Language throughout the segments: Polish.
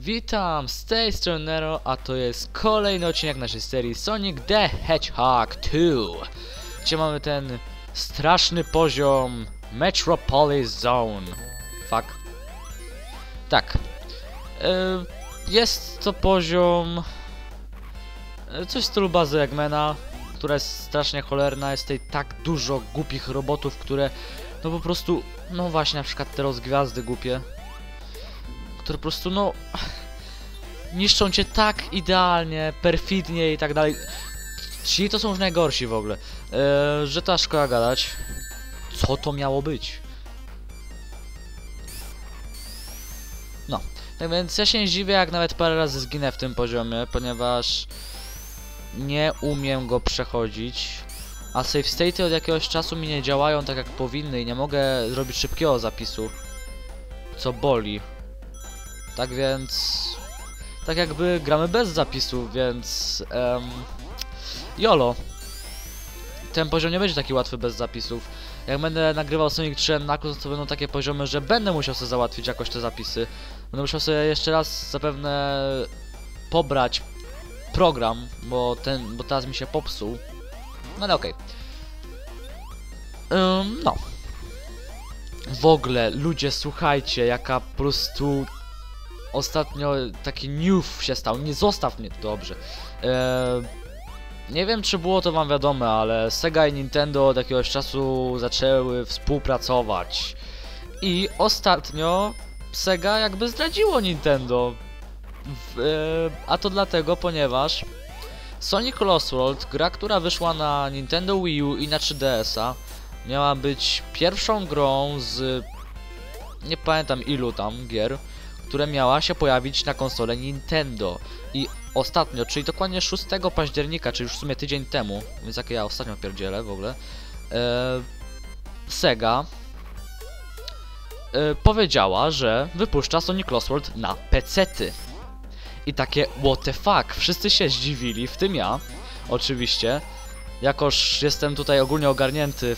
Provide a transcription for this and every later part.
Witam, z tej strony Nero, a to jest kolejny odcinek naszej serii Sonic the Hedgehog 2. Gdzie mamy ten straszny poziom Metropolis Zone. Fuck. Tak. Jest to poziom coś w stylu bazy Eggmana, która jest strasznie cholerna. Jest tutaj tak dużo głupich robotów, które no po prostu, no właśnie, na przykład te rozgwiazdy głupie, które po prostu, no, niszczą cię tak idealnie, perfidnie i tak dalej. Ci to są już najgorsi w ogóle, że to aż szkoda gadać. Co to miało być? No, tak więc ja się nie dziwię, jak nawet parę razy zginę w tym poziomie, ponieważ nie umiem go przechodzić. A save state'y od jakiegoś czasu mi nie działają tak jak powinny i nie mogę zrobić szybkiego zapisu, co boli. Tak więc, tak jakby gramy bez zapisu, więc YOLO. Ten poziom nie będzie taki łatwy bez zapisów. Jak będę nagrywał Sonic 3 Knuckles, to będą takie poziomy, że będę musiał sobie załatwić jakoś te zapisy. Będę musiał sobie jeszcze raz zapewne pobrać program, bo teraz mi się popsuł. No ale okej. No. W ogóle, ludzie, słuchajcie, jaka po prostu ostatnio taki news się stał. Nie zostaw mnie, dobrze. Nie wiem, czy było to wam wiadome, ale Sega i Nintendo od jakiegoś czasu zaczęły współpracować. I ostatnio Sega jakby zdradziło Nintendo. A to dlatego, ponieważ Sonic Lost World, gra, która wyszła na Nintendo Wii U i na 3DS-a, miała być pierwszą grą z nie pamiętam ilu tam gier, które miała się pojawić na konsolę Nintendo. I ostatnio, czyli dokładnie 6 października, czyli już w sumie tydzień temu, więc jak ja ostatnio pierdzielę w ogóle, Sega powiedziała, że wypuszcza Sonic Lost World na PC-ty. I takie what the fuck, wszyscy się zdziwili, w tym ja, oczywiście, jakoż jestem tutaj ogólnie ogarnięty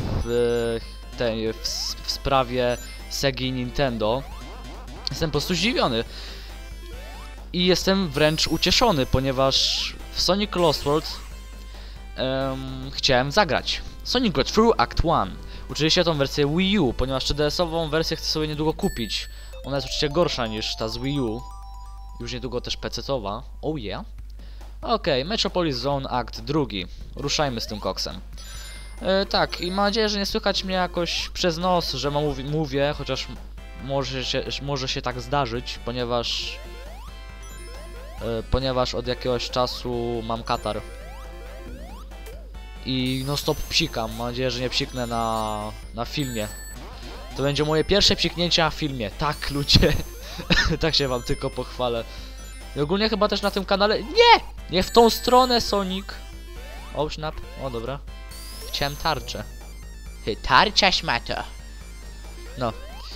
w sprawie Segi i Nintendo. Jestem po prostu zdziwiony. I jestem wręcz ucieszony, ponieważ w Sonic Lost World chciałem zagrać. Sonic Go Through Act 1. Oczywiście tą wersję Wii U, ponieważ 3DS-ową wersję chcę sobie niedługo kupić. Ona jest oczywiście gorsza niż ta z Wii U. Już niedługo też PC-towa. Oh yeah. Okej, Metropolis Zone Act 2. Ruszajmy z tym koksem. Tak, i mam nadzieję, że nie słychać mnie jakoś przez nos, że mówię, chociaż może się tak zdarzyć, ponieważ od jakiegoś czasu mam katar. I no stop psikam. Mam nadzieję, że nie psiknę na filmie. To będzie moje pierwsze psiknięcie na filmie. Tak, ludzie. Tak się wam tylko pochwalę. I ogólnie chyba też na tym kanale... Nie! Nie w tą stronę, Sonic! O, snap. O, dobra. Chciałem tarczę. Hej, tarcza szmato. No.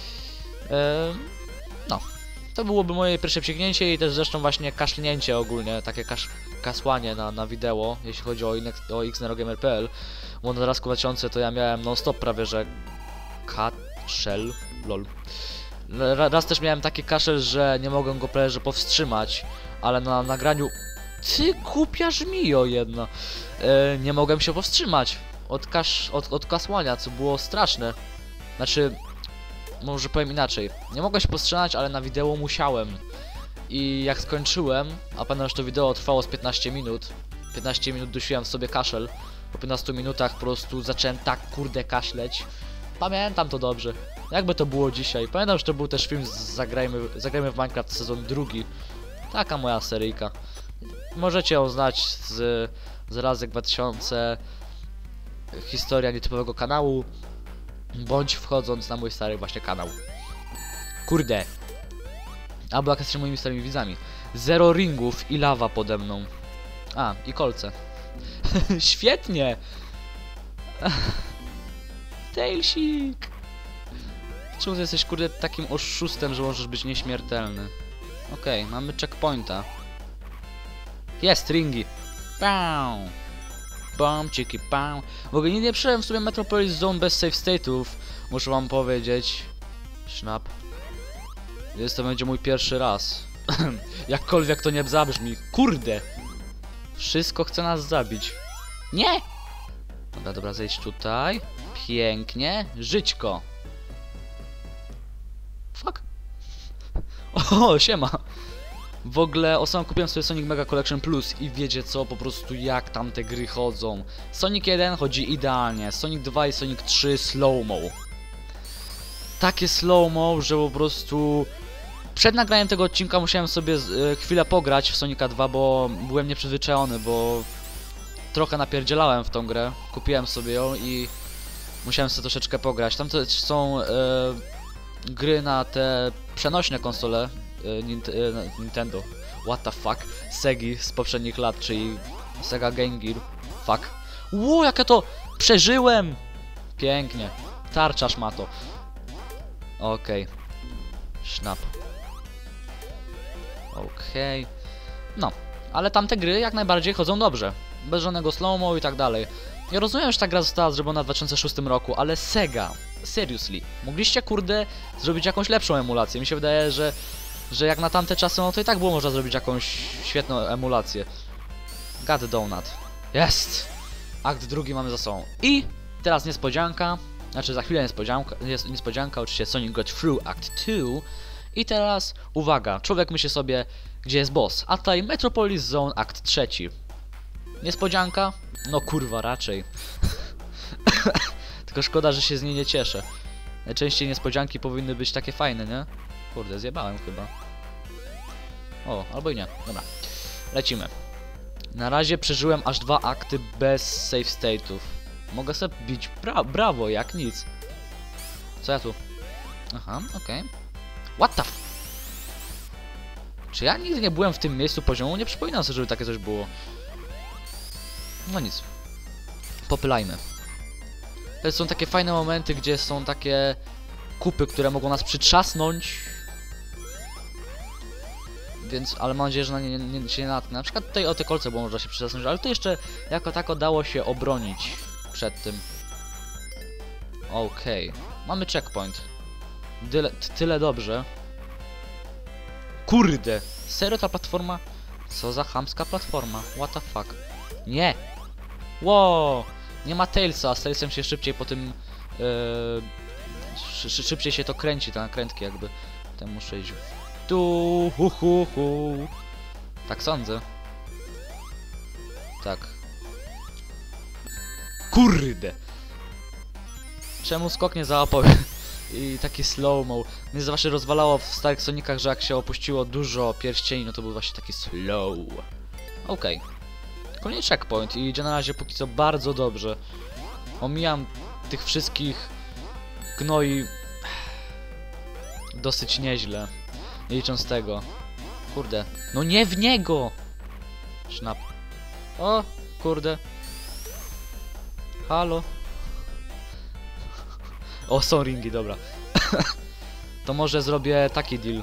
No. To byłoby moje pierwsze psiknięcie i też zresztą właśnie kaszlnięcie ogólnie. Takie kasłanie na wideo, jeśli chodzi o xnerogamer.pl. Bo na Razku 2000 to ja miałem non-stop prawie, że... Kaszel. Lol. Raz też miałem taki kaszel, że nie mogłem go prawie że powstrzymać, ale na nagraniu... Ty głupia żmijo jedna! Nie mogłem się powstrzymać od kasłania, co było straszne. Znaczy, może powiem inaczej. Nie mogłem się powstrzymać, ale na wideo musiałem. I jak skończyłem, a pamiętam, że to wideo trwało z 15 minut. 15 minut dusiłem w sobie kaszel. Po 15 minutach po prostu zacząłem tak kurde kaszleć. Pamiętam to dobrze. Jakby to było dzisiaj. Pamiętam, że to był też film z Zagrajmy w Minecraft sezon 2. Taka moja seryjka. Możecie ją znać z Razek 2000, historia nietypowego kanału, bądź wchodząc na mój stary właśnie kanał. Kurde. Albo jak jesteście moimi starymi widzami. 0 ringów i lawa pode mną. A, i kolce. Świetnie! Tailsik! Czemu ty jesteś kurde takim oszustem, że możesz być nieśmiertelny? Okej, mamy checkpointa. Jest, ringi. Pau! Bam, ciki, pam. W ogóle nie przyszedłem w sobie Metropolis Zone bez save state'ów. Muszę wam powiedzieć. Snap. Więc to będzie mój pierwszy raz. Jakkolwiek to nie zabrzmi. Kurde! Wszystko chce nas zabić. Nie! Dobra, dobra, zejdź tutaj. Pięknie. Żyćko. Fuck. O, siema. W ogóle osobą kupiłem sobie Sonic Mega Collection Plus i wiecie co, po prostu jak tam te gry chodzą. Sonic 1 chodzi idealnie, Sonic 2 i Sonic 3 slow-mo. Takie slow-mo, że po prostu... Przed nagraniem tego odcinka musiałem sobie chwilę pograć w Sonica 2, bo byłem nieprzyzwyczajony, bo trochę napierdzielałem w tą grę. Kupiłem sobie ją i musiałem sobie troszeczkę pograć. Tam też są gry na te przenośne konsole Nintendo. What the fuck? Segi z poprzednich lat, czyli Sega Game Gear. Fuck. Ło, jak ja to przeżyłem! Pięknie. Tarczasz ma to. Okej. Sznap. Okej. No, ale tamte gry jak najbardziej chodzą dobrze. Bez żadnego slow-mo i tak dalej. Ja rozumiem, że ta gra została zrobiona w 2006 roku, ale Sega, seriously, mogliście kurde zrobić jakąś lepszą emulację. Mi się wydaje, że jak na tamte czasy, no to i tak było można zrobić jakąś świetną emulację. God Donut. Jest! Akt drugi mamy za sobą. I teraz niespodzianka, znaczy za chwilę niespodzianka, oczywiście Sonic Got Through Act 2. I teraz, uwaga, człowiek myśli sobie, gdzie jest boss, a tutaj Metropolis Zone Akt 3. Niespodzianka? No kurwa, raczej. Tylko szkoda, że się z niej nie cieszę. Najczęściej niespodzianki powinny być takie fajne, nie? Kurde, zjebałem chyba. O, albo i nie. Dobra. Lecimy. Na razie przeżyłem aż 2 akty bez save state'ów. Mogę sobie bić brawo, jak nic. Co ja tu? Aha, okej. What the f... Czy ja nigdy nie byłem w tym miejscu poziomu? Nie przypominam sobie, żeby takie coś było. No nic. Popylajmy. To są takie fajne momenty, gdzie są takie kupy, które mogą nas przytrzasnąć. Więc, ale mam nadzieję, że się nie natknę. Na przykład tutaj o te kolce było można się przytrzasnąć, ale to jeszcze jako tako dało się obronić przed tym. Okej. Mamy checkpoint. Tyle dobrze. Kurde! Serio ta platforma? Co za chamska platforma? What the fuck? Nie! Wow! Nie ma Tailsa, z Tailsem się szybciej po tym... szybciej się to kręci, te nakrętki jakby. Ten muszę iść w dół, hu. Tak sądzę. Tak. Kurde! Czemu skok nie załapał? I taki slow-mo. Mnie zawsze rozwalało w starych Sonicach, że jak się opuściło dużo pierścieni, no to był właśnie taki slow. Okej. Kolejny checkpoint i idzie na razie póki co bardzo dobrze. Omijam tych wszystkich gnoi dosyć nieźle. Nie licząc tego. Kurde. No nie w niego! Sznap. O, kurde. Halo. O, są ringi, dobra. To może zrobię taki deal.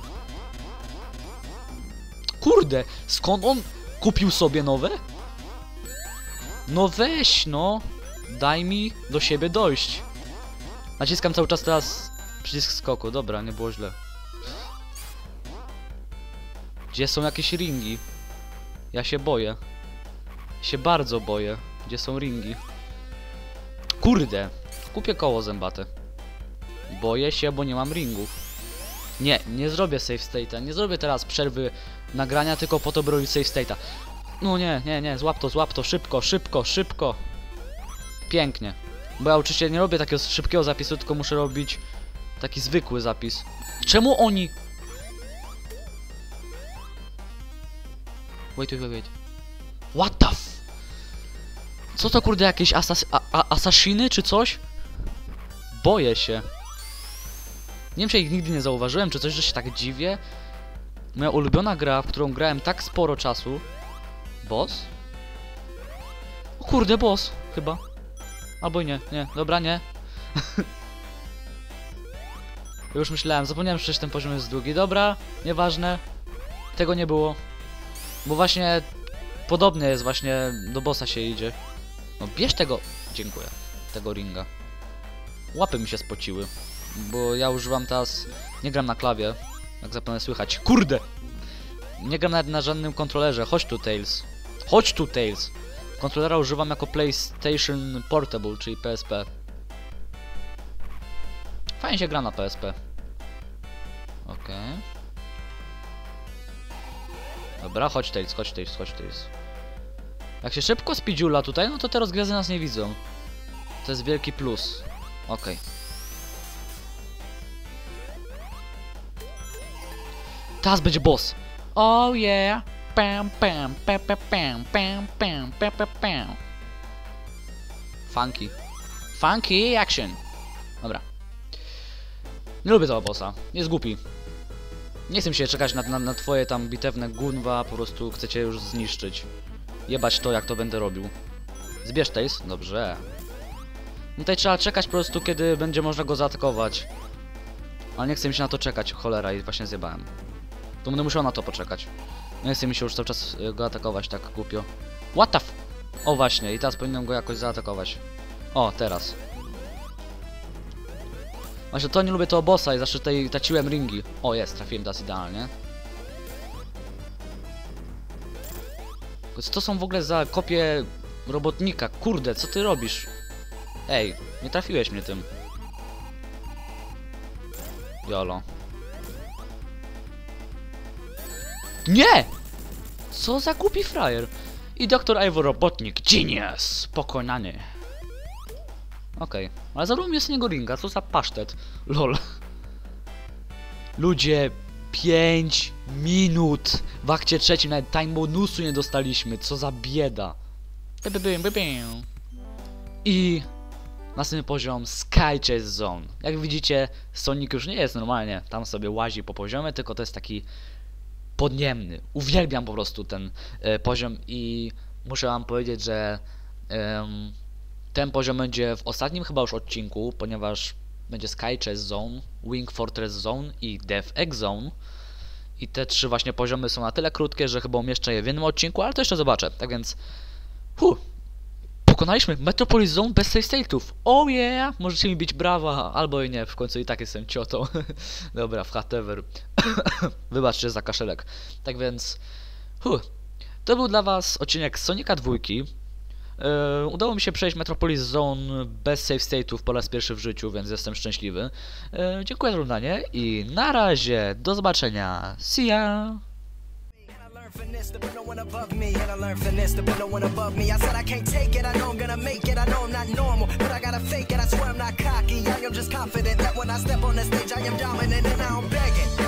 Kurde, skąd on kupił sobie nowe? No weź, no. Daj mi do siebie dojść. Naciskam cały czas teraz przycisk skoku. Dobra, nie było źle. Gdzie są jakieś ringi? Ja się boję. Się bardzo boję. Gdzie są ringi? Kurde. Kupię koło zębate. Boję się, bo nie mam ringów. Nie, nie zrobię save state'a. Nie zrobię teraz przerwy nagrania, tylko po to, by robić save state'a. No nie, złap to, szybko. Pięknie. Bo ja oczywiście nie robię takiego szybkiego zapisu, tylko muszę robić taki zwykły zapis. Czemu oni... Wait. What the f... Co to kurde, jakieś asasiny czy coś? Boję się. Nie wiem, czy ich nigdy nie zauważyłem, czy coś, że się tak dziwię. Moja ulubiona gra, w którą grałem tak sporo czasu. Boss? O kurde, boss, chyba. Albo nie, dobra, nie. Już myślałem, zapomniałem, że przecież ten poziom jest długi. Dobra, nieważne. Tego nie było. Bo właśnie podobnie jest, właśnie do bossa się idzie. No bierz tego, dziękuję, tego ringa. Łapy mi się spociły, bo ja używam teraz, nie gram na klawie, jak zapewne słychać. Kurde! Nie gram nawet na żadnym kontrolerze. Chodź tu, Tails. Chodź tu, Tails. Kontrolera używam jako PlayStation Portable, czyli PSP. Fajnie się gra na PSP. Okej. Dobra, chodź Tails, chodź Tails, chodź Tails. Jak się szybko speedula tutaj, no to te rozgwiazdy nas nie widzą. To jest wielki plus. Okej. Teraz będzie boss. Oh yeah. Pam pam pam pam pam pam pam pam pam pam. Funky. Funky action. Dobra. Nie lubię tego bossa. Jest głupi. Nie chcę się czekać na twoje tam bitewne gunwa, po prostu chcę cię już zniszczyć. Jebać to, jak to będę robił. Zbierz Tails? Dobrze. No tutaj trzeba czekać po prostu, kiedy będzie można go zaatakować. Ale nie chcę mi się na to czekać, cholera, i właśnie zjebałem. To będę musiał na to poczekać. Nie chcę mi się już cały czas go atakować tak głupio. What the f... O właśnie, i teraz powinienem go jakoś zaatakować. O, teraz. Właśnie to nie lubię tego bossa i zawsze tutaj traciłem ringi. O, jest, trafiłem teraz idealnie. Co to są w ogóle za kopie robotnika? Kurde, co ty robisz? Ej, nie trafiłeś mnie tym. Jolo. Nie! Co za głupi frajer. I Dr. Ivo Robotnik. Genius! Pokonany. Okej, ale zabrałem z niego ringa, co za pasztet. Lol. Ludzie, 5 minut w akcie trzecim, nawet time bonusu nie dostaliśmy, co za bieda. I następny poziom Sky Chase Zone. Jak widzicie, Sonic już nie jest normalnie, tam sobie łazi po poziomie, tylko to jest taki podniemny. Uwielbiam po prostu ten poziom i muszę wam powiedzieć, że ten poziom będzie w ostatnim chyba już odcinku, ponieważ będzie Sky Chase Zone, Wing Fortress Zone i Death Egg Zone. I te 3 właśnie poziomy są na tyle krótkie, że chyba umieszczę je w jednym odcinku, ale to jeszcze zobaczę. Tak więc... Pokonaliśmy Metropolis Zone bez save state'ów. Oh yeah! Możecie mi bić brawa, albo i nie, w końcu i tak jestem ciotą. Dobra, whatever. Wybaczcie za kaszelek. Tak więc... To był dla was odcinek Sonika 2. Udało mi się przejść Metropolis Zone bez save state'ów po raz pierwszy w życiu, więc jestem szczęśliwy. Dziękuję za oglądanie i na razie, do zobaczenia. See ya! Finesse, but no one above me, and I learned finesse, but no one above me. I said I can't take it, I know I'm gonna make it. I know I'm not normal, but I gotta fake it. I swear I'm not cocky, I am just confident that when I step on the stage, I am dominant and I don't beg it.